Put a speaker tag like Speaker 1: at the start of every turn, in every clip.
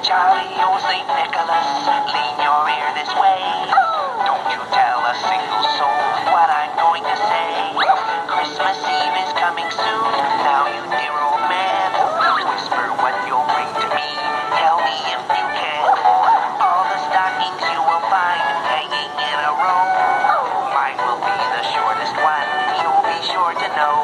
Speaker 1: Jolly old St. Nicholas, lean your ear this way. Don't you tell a single soul what I'm going to say. Christmas Eve is coming soon. Now you dear old man, whisper what you'll bring to me. Tell me if you can. All the stockings you will find hanging in a row. Mine will be the shortest one. You'll be sure to know.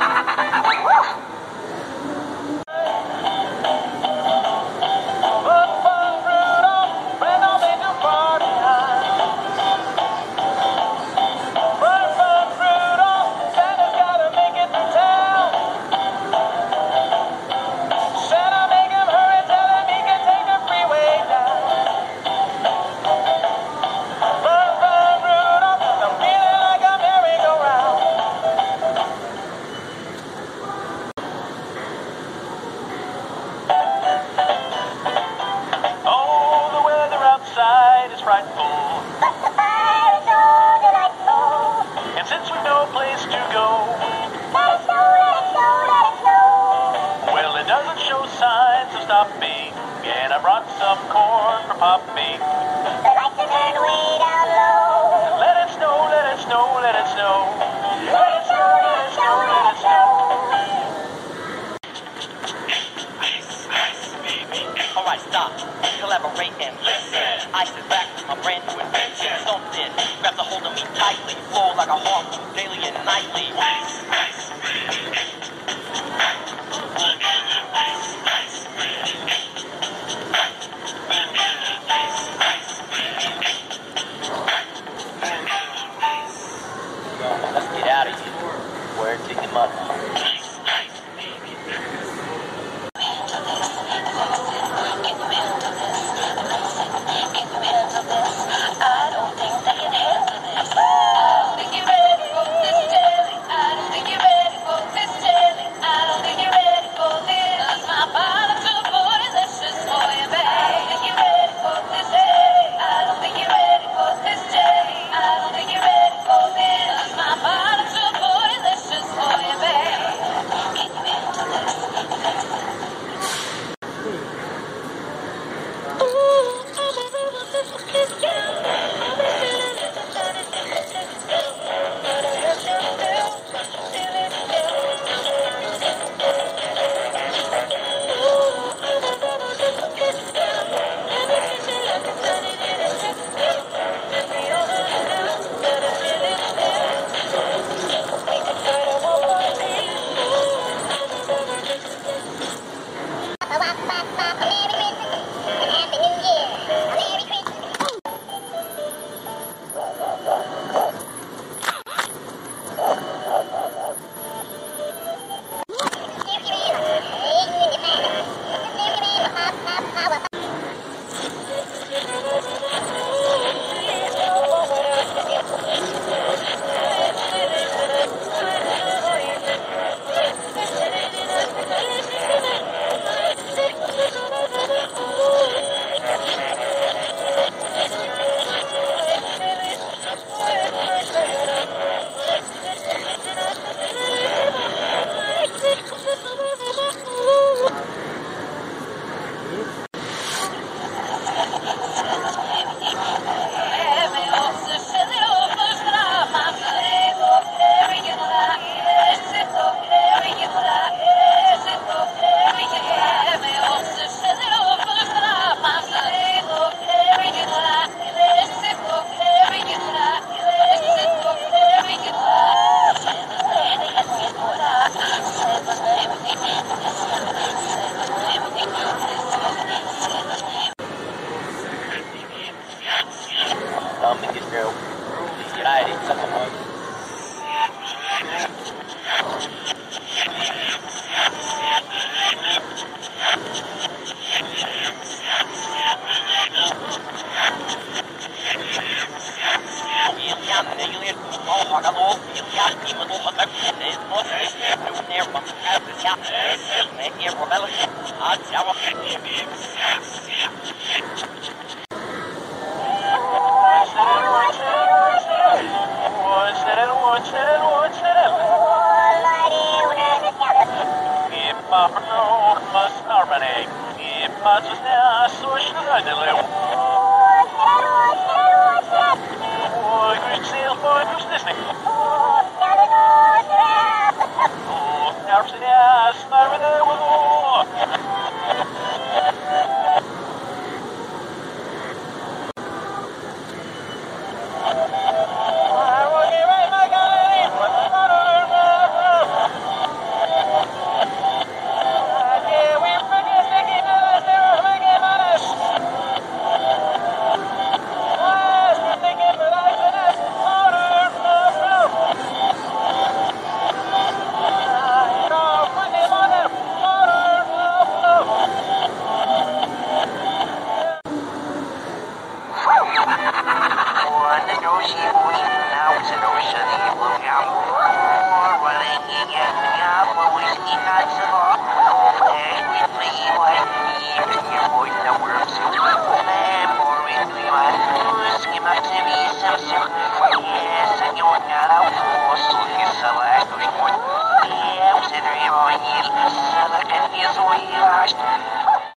Speaker 2: Is frightful. But the fire is so delightful. And since we've no place to go, let it snow, let it snow, let it snow. Well, it doesn't show signs of stopping, and I brought some corn for Poppy. The lights are turned way down low. Let it snow, let it snow, let it snow. Let it snow, let it snow, let it snow. Alright, stop, collaborate and listen. I sit back with my brand new invention. Something grabs a hold of me tightly, flow like a harpoon daily and nightly. Let's get out of here. Word to your mother.
Speaker 3: I don't think they can handle this. Oh, get ready, this
Speaker 1: Running against the whiskey nuts of all. Take with me, what you boys know we're